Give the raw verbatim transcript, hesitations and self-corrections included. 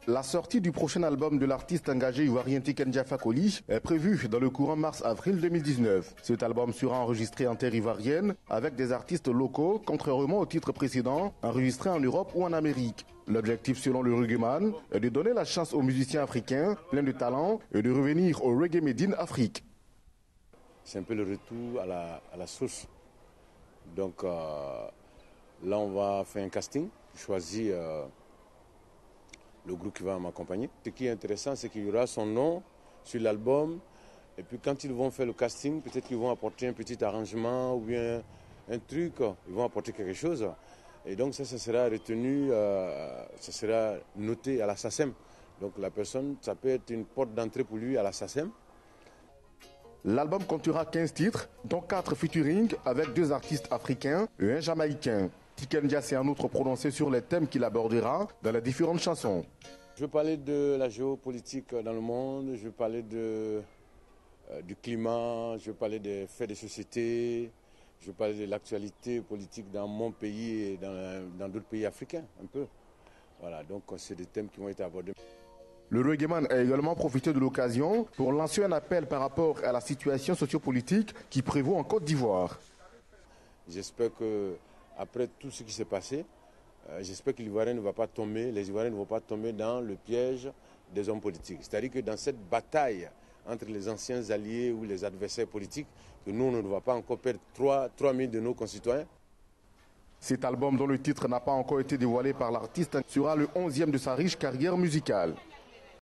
La sortie du prochain album de l'artiste engagé ivoirien Tiken Jah Fakoly est prévue dans le courant mars-avril deux mille dix-neuf. Cet album sera enregistré en terre ivoirienne avec des artistes locaux, contrairement au titre précédent, enregistré en Europe ou en Amérique. L'objectif selon le Reggaeman est de donner la chance aux musiciens africains pleins de talent et de revenir au Reggae Made in Afrique. C'est un peu le retour à la, à la source. Donc euh, là on va faire un casting, choisir euh, le groupe qui va m'accompagner. Ce qui est intéressant, c'est qu'il y aura son nom sur l'album. Et puis quand ils vont faire le casting, peut-être qu'ils vont apporter un petit arrangement ou bien un truc. Ils vont apporter quelque chose. Et donc ça, ça sera retenu, euh, ça sera noté à la S A C E M. Donc la personne, ça peut être une porte d'entrée pour lui à la S A C E M. L'album comptera quinze titres, dont quatre featuring avec deux artistes africains et un jamaïcain. Tiken Jah s'est en outre prononcé sur les thèmes qu'il abordera dans les différentes chansons. Je vais parler de la géopolitique dans le monde, je vais parler de, euh, du climat, je vais parler des faits de société, je vais parler de l'actualité politique dans mon pays et dans, dans d'autres pays africains, un peu. Voilà, donc c'est des thèmes qui vont être abordés. Le Reggaeman a également profité de l'occasion pour lancer un appel par rapport à la situation sociopolitique qui prévaut en Côte d'Ivoire. J'espère que après tout ce qui s'est passé, euh, j'espère que l'Ivoirien ne va pas tomber, les Ivoiriens ne vont pas tomber dans le piège des hommes politiques. C'est-à-dire que dans cette bataille entre les anciens alliés ou les adversaires politiques, que nous, on ne va pas encore perdre trois mille de nos concitoyens. Cet album, dont le titre n'a pas encore été dévoilé par l'artiste, sera le onzième de sa riche carrière musicale.